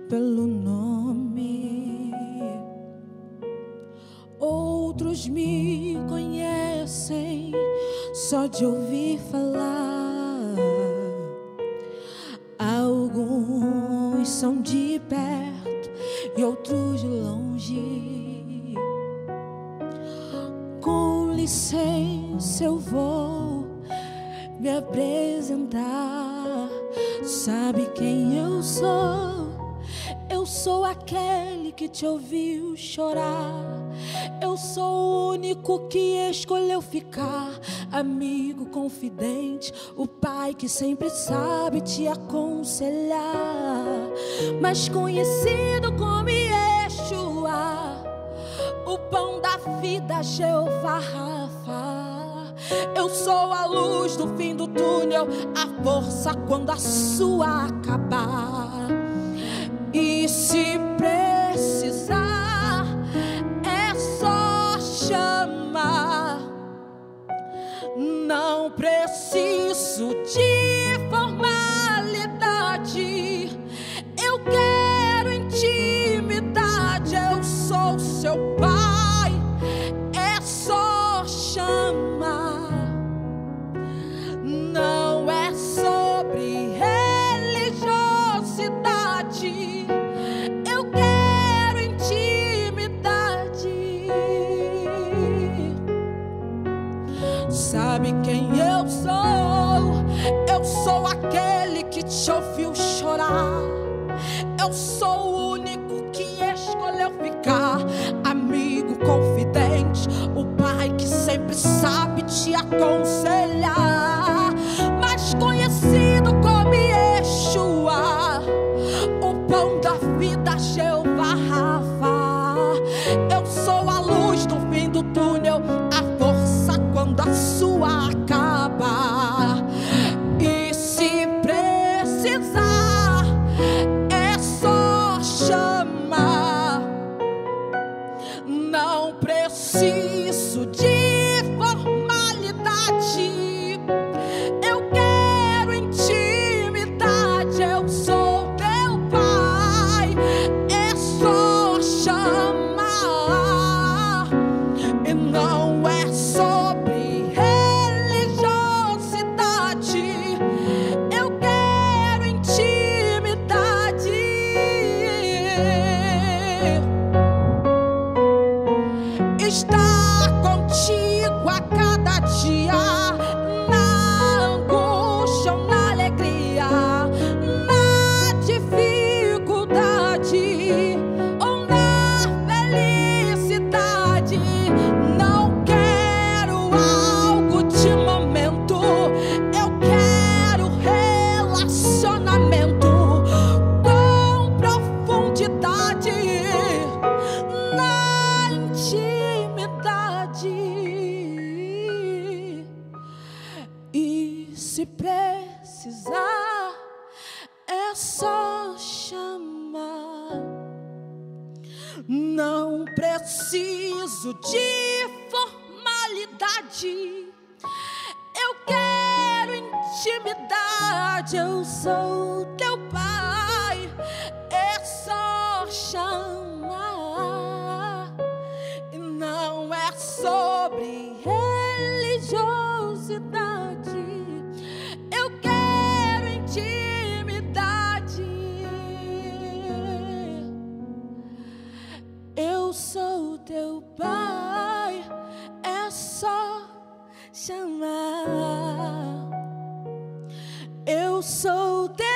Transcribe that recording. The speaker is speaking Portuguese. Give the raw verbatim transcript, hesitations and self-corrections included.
pelo nome, outros me conhecem só de ouvir falar. Alguns são de perto e outros de longe. Com licença, eu vou me apresentar. Sabe quem eu sou? Eu sou aquele que te ouviu chorar. Eu sou o único que escolheu ficar. Amigo confidente, o pai que sempre sabe te aconselhar. Mas conhecido como Yeshua, o pão da vida, Jeová Rafa. Eu sou a luz do fim do túnel, a força quando a sua acabar. E se precisar, é só chamar. Não preciso de formalidade. Eu quero intimidade. Eu sou seu pai. É só chamar. Não é sobre religiosidade. Eu quero intimidade. Sabe quem eu sou? Eu sou aquele que te ouviu chorar. Eu sou o único que escolheu ficar. Amigo confidente, o pai que sempre sabe te aconselhar. Mas conhecido como Yeshua, o pão da vida, Jeová Rafa. Eu sou a luz do fim do túnel, a força quando a sua acaba. E se precisar, é só chamar. Não preciso de formalidade. Eu quero intimidade. Eu sou teu pai. É só chamar. E não é sobre religiosidade. Eu quero intimidade. Estar contigo a cada dia, na angústia ou na alegria, na dificuldade ou na felicidade. Não quero algo de momento, eu quero relacionamento com profundidade, na intimidade. E se precisar, é só chamar. Não preciso de formalidade. Eu quero intimidade. Eu sou teu pai. É só chamar. E não é sobre religiosidade. Eu quero intimidade. Eu sou teu pai. É só chamar. Eu sou teu